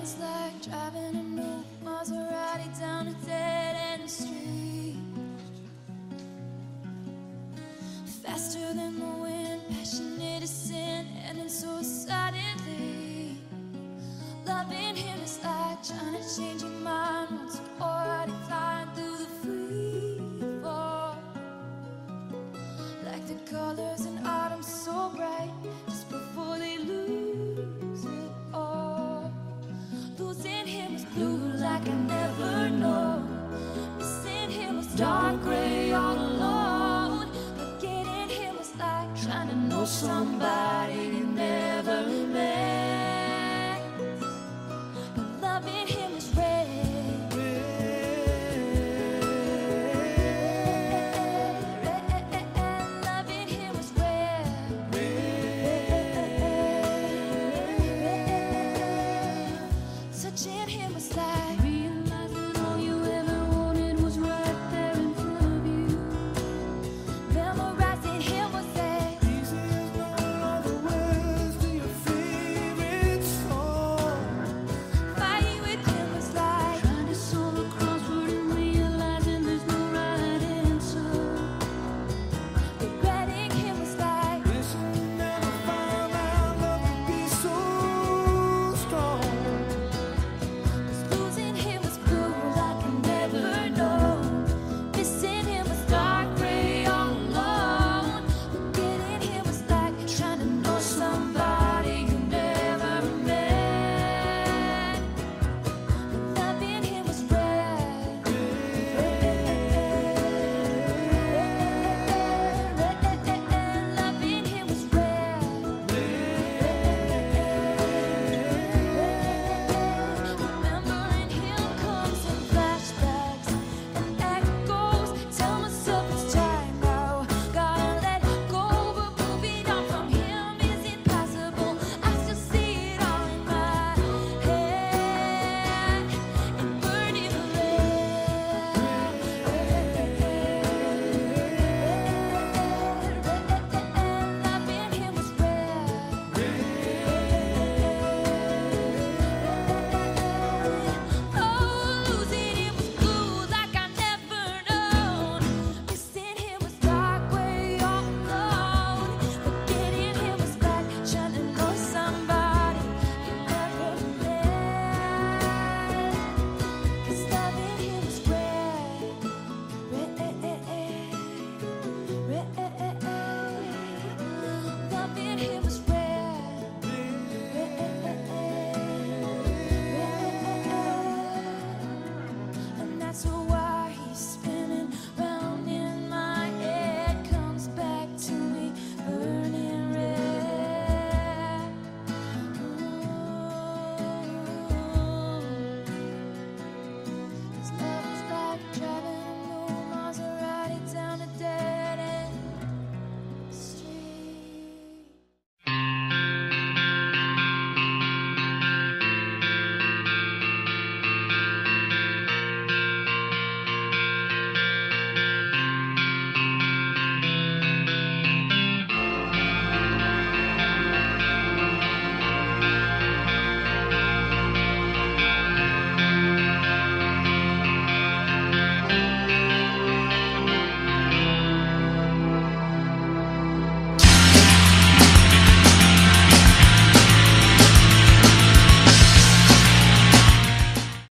was like driving a new Maserati down a dead-end street, faster than the wind, passionate as sin, ending so suddenly. Loving him is like trying to change your mind once you're already flying through the free fall. Like the colors in autumn so bright, just before they lose it all. Losing him was blue like I never know. Missing him was dark gray all alone. But getting him was like trying to know somebody